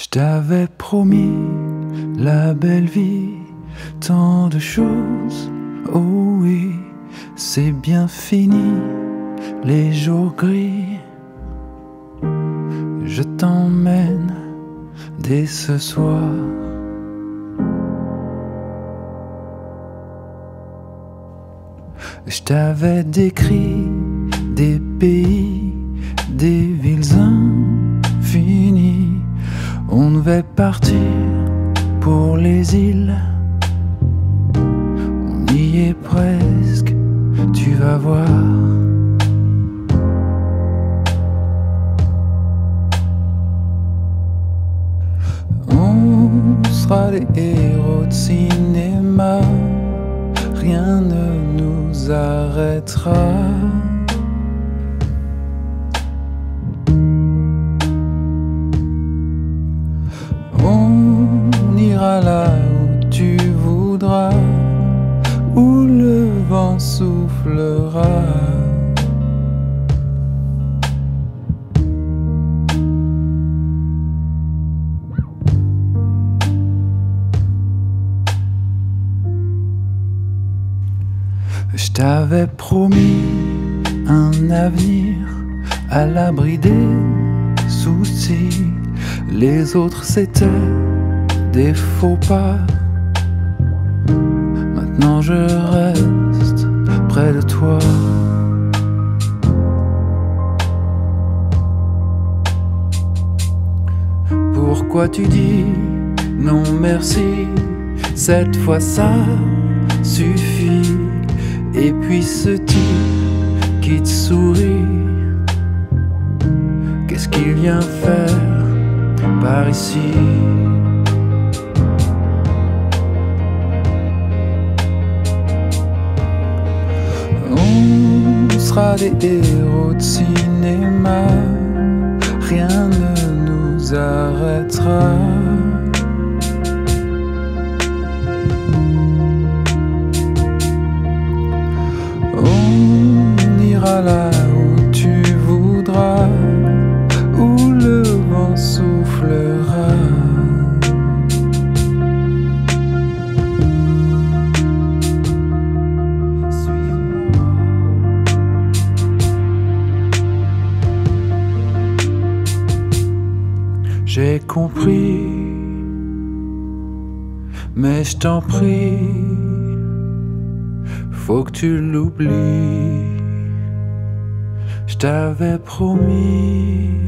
Je t'avais promis la belle vie, tant de choses, oh oui, c'est bien fini, les jours gris. Je t'emmène dès ce soir. Je t'avais décrit des pays, des villes infinies. On devait partir pour les îles. On y est presque, tu vas voir. On sera des héros de cinéma, rien ne nous arrêtera. On ira là où tu voudras, où le vent soufflera. Je t'avais promis un avenir à l'abri des soucis. Les autres c'étaient des faux pas. Maintenant je reste près de toi. Pourquoi tu dis non merci? Cette fois ça suffit. Et puis ce type qui te sourit, qu'est-ce qu'il vient faire par ici? On sera des héros de cinéma, rien ne nous arrêtera. On ira là où tu voudras, où le vent soufflera. J'ai compris, mais je t'en prie, faut que tu l'oublies. Je t'avais promis.